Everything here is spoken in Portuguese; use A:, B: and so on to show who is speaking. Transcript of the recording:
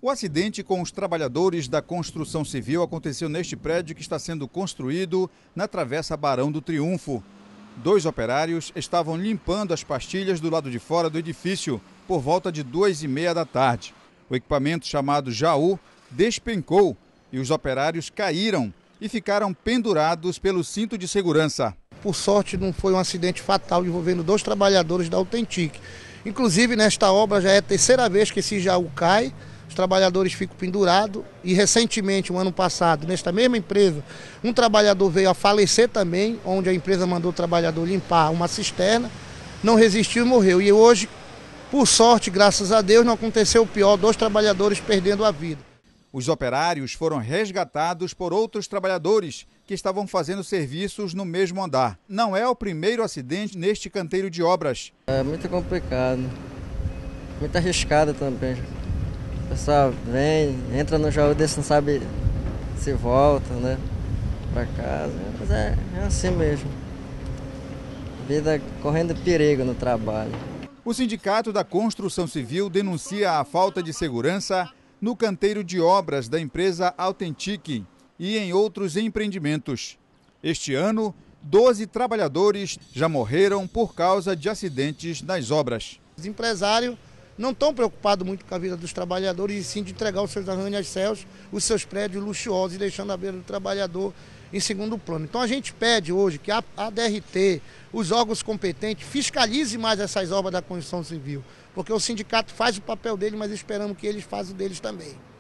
A: O acidente com os trabalhadores da construção civil aconteceu neste prédio que está sendo construído na Travessa Barão do Triunfo. 2 operários estavam limpando as pastilhas do lado de fora do edifício por volta de 2h30 da tarde. O equipamento chamado Jaú despencou e os operários caíram e ficaram pendurados pelo cinto de segurança.
B: Por sorte, não foi um acidente fatal envolvendo 2 trabalhadores da Autentic. Inclusive, nesta obra já é a 3ª vez que esse Jaú cai, os trabalhadores ficam pendurados e recentemente, um ano passado, nesta mesma empresa, um trabalhador veio a falecer também, onde a empresa mandou o trabalhador limpar uma cisterna, não resistiu e morreu. E hoje, por sorte, graças a Deus, não aconteceu o pior, 2 trabalhadores perdendo a vida.
A: Os operários foram resgatados por outros trabalhadores que estavam fazendo serviços no mesmo andar. Não é o primeiro acidente neste canteiro de obras.
C: É muito complicado, muito arriscado também. O pessoal vem, entra no Jaú desse, não sabe se volta, né, para casa. Mas é assim mesmo. Vida correndo perigo no trabalho.
A: O Sindicato da Construção Civil denuncia a falta de segurança no canteiro de obras da empresa Autentic e em outros empreendimentos. Este ano, 12 trabalhadores já morreram por causa de acidentes nas obras.
B: Os empresários não estão preocupados muito com a vida dos trabalhadores, e sim de entregar os seus arranha-céus, os seus prédios luxuosos e deixando a vida do trabalhador em segundo plano. Então a gente pede hoje que a DRT, os órgãos competentes, fiscalize mais essas obras da construção civil, porque o sindicato faz o papel dele, mas esperamos que eles façam o deles também.